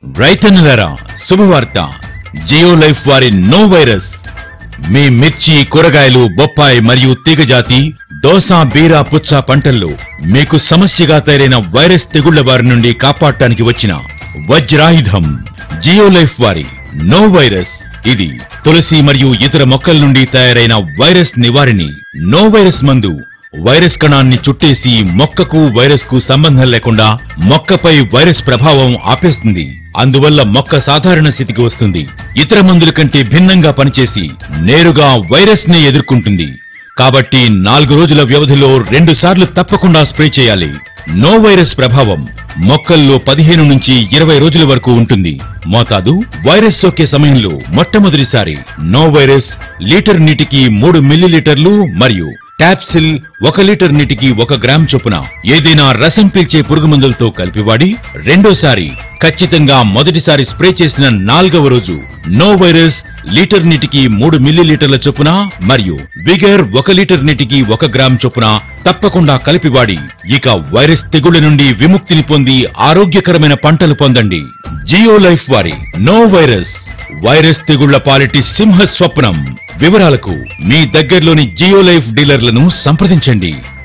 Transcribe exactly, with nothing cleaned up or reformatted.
రైతన్నలారా శుభవార్త, జియో లైఫ్ వారి no virus మీ మిర్చి, కూరగాయలు, బొప్పాయి మరియు తీగజాతి, దోస, బీర, పుచ్చ పంటల్లో మీకు సమస్యగా తయారైన వైరస్ తెగుళ్ల బారి నుండి కాపాడటానికి వచ్చిన వజ్రాయుధం జియో లైఫ్ వారి నో వైరస్. ఇది తులసి మరియు ఇతర మొక్కల నుండి తయారైన వైరస్ నివారిణి. నో వైరస్ మందు వైరస్ కణాన్ని చుట్టేసి మొక్కకు వైరస్ కు సంబంధం లేకుండా మొక్కపై వైరస్ ప్రభావం ఆపేస్తుంది. అందువల్ల మొక్క సాధారణ స్థితికి వస్తుంది. ఇతర మందుల కంటే భిన్నంగా పనిచేసి నేరుగా వైరస్ ని ఎదుర్కొంటుంది. కాబట్టి నాలుగు రోజుల వ్యవధిలో రెండు సార్లు తప్పకుండా స్ప్రే చేయాలి. నో వైరస్ ప్రభావం మొక్కల్లో పదిహేను నుంచి ఇరవై రోజుల వరకు ఉంటుంది. మోతాదు వైరస్ సోకే సమయంలో మొట్టమొదటిసారి నో వైరస్ లీటర్ నీటికి మూడు మిల్లీలీటర్లు మరియు టాప్సిల్ ఒక లీటర్ నీటికి ఒక గ్రామ్ చొప్పున ఏదైనా రసం పీల్చే పురుగు మందులతో కలిపి వాడి, రెండోసారి ఖచ్చితంగా మొదటిసారి స్ప్రే చేసిన నాలుగవ రోజు నో వైరస్ లీటర్ నీటికి మూడు మిల్లీలీటర్ల చొప్పున మరియు విగర్ ఒక లీటర్ నీటికి ఒక గ్రామ్ చొప్పున తప్పకుండా కలిపి వాడి ఇక వైరస్ తెగుళ్ల నుండి విముక్తిని పొంది ఆరోగ్యకరమైన పంటలు పొందండి. జియో లైఫ్ వారి నో వైరస్ వైరస్ తెగుళ్ల పాలిటి సింహ స్వప్నం. వివరాలకు మీ దగ్గరలోని జియో లైఫ్ డీలర్లను సంప్రదించండి.